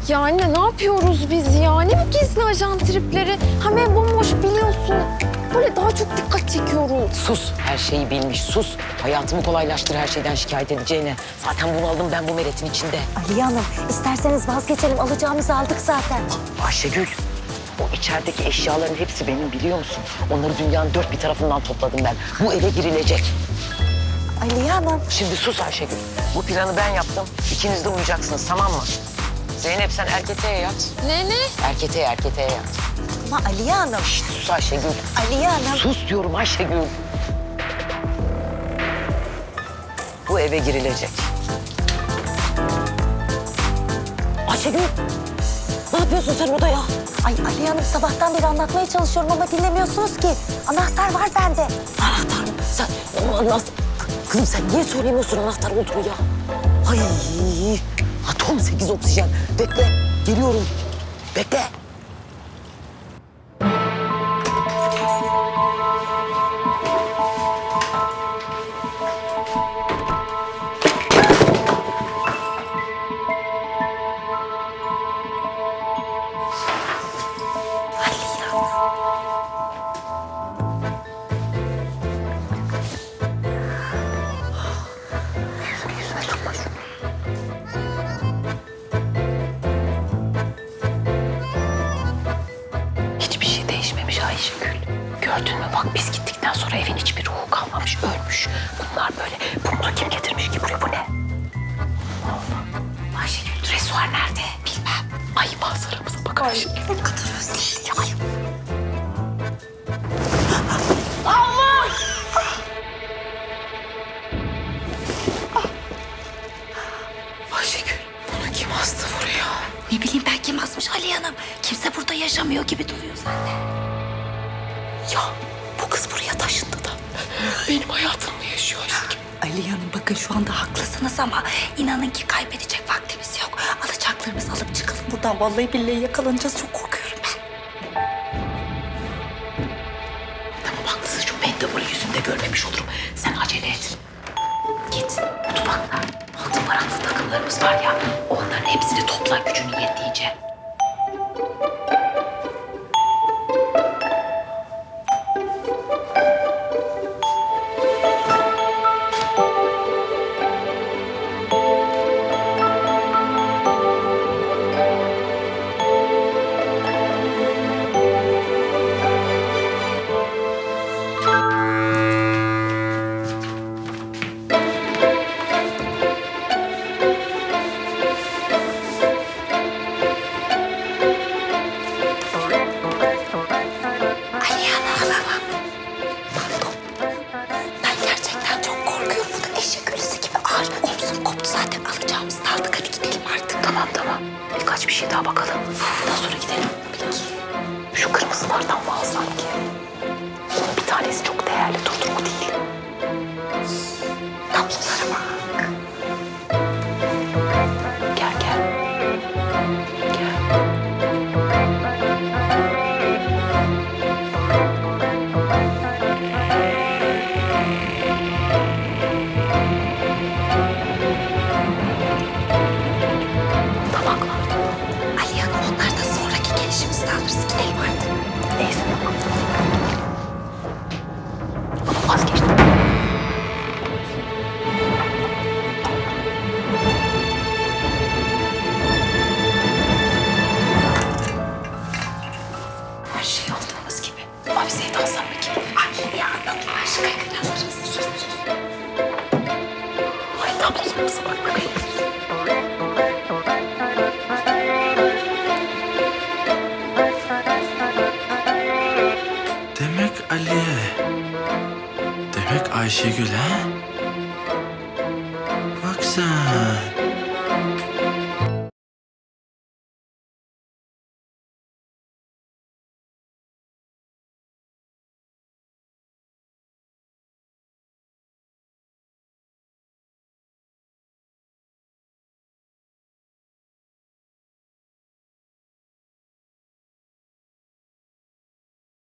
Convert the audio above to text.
Ya anne ne yapıyoruz biz ya? Ne bu gizli ajan tripleri? Hem ev bomboş biliyorsun. Böyle daha çok dikkat çekiyoruz. Sus, her şeyi bilmiş, sus. Hayatımı kolaylaştır her şeyden şikayet edeceğine. Zaten bunu aldım ben bu meletin içinde. Aliye Hanım, isterseniz vazgeçelim. Alacağımızı aldık zaten. Ayşegül, o içerideki eşyaların hepsi benim biliyor musun? Onları dünyanın dört bir tarafından topladım ben. Bu eve girilecek. Aliye Hanım. Şimdi sus Ayşegül. Bu planı ben yaptım. İkiniz de uyuyacaksınız, tamam mı? Zeynep sen erketeğe yat. Ne? Erketeğe yat. Ama Aliye Hanım. Şişt, sus Ayşegül. Aliye Hanım. Sus diyorum Ayşegül. Bu eve girilecek. Ayşegül. Ne yapıyorsun sen orada ya? Ay Aliye Hanım sabahtan beri anlatmaya çalışıyorum ama dinlemiyorsunuz ki. Anahtar var bende. Anahtar mı? Sen onu nasıl... Kızım sen niye söylemiyorsun anahtar olduğunu ya? Ay, atom 8 oksijen. Bekle, geliyorum. Bekle. Hiçbir şey değişmemiş Ayşegül. Gördün mü bak biz gittikten sonra evin hiçbir ruhu kalmamış, ölmüş. Bunlar böyle, bunu kim getirmiş ki buraya, bu ne? Ayşegül, dresuar nerede? Bilmem. Ay manzaramıza bak Ayşegül. Ne kadar özledim. Ay. Ayşegül, bunu kim astı buraya? Ne bileyim ben kim asmış Aliye Hanım. Kimse burada yaşamıyor gibi duruyor zaten. Ya bu kız buraya taşındı da benim hayatımı yaşıyor Ayşegül. Aliye Hanım bakın şu anda haklısınız ama inanın ki kaybedecek vaktimiz yok. Alacaklarımızı alıp çıkalım buradan. Vallahi billahi yakalanacağız. Çok korkuyorum ben. Tamam haklısın, şu mendeburu yüzünde görmemiş olurum. Sen acele et. Git mutfakta. Altın varaklı takımlarımız var ya, onların hepsini topla gücünün yettiğince. Aliye Hanım. Pardon. Ben gerçekten çok korkuyorum. Bu da eşek ölüsü gibi ağır. Omzum koptu zaten. Alacağımızı da aldık. Hadi gidelim artık. Tamam. Birkaç bir şey daha bakalım. Ondan sonra gidelim. Peki. Şu kırmızılardan mı alsak ki? Bunun bir tanesi çok değerli. Dur o değil. Tablolara bak. Gel. Tabaklar. Aliye Hanım onlar da sonraki gelişimizde alırız. Gidelim artık. Neyse tamam. Ama vazgeçtim. Her şey olduğumuz gibi. Avizeyi de alsam mı ki? Aliye Hanım aşkına alırız. Sus. Ay tablolarımıza bak bakayım. Demek Aliye. Demek Ayşegül ha? Bak sen.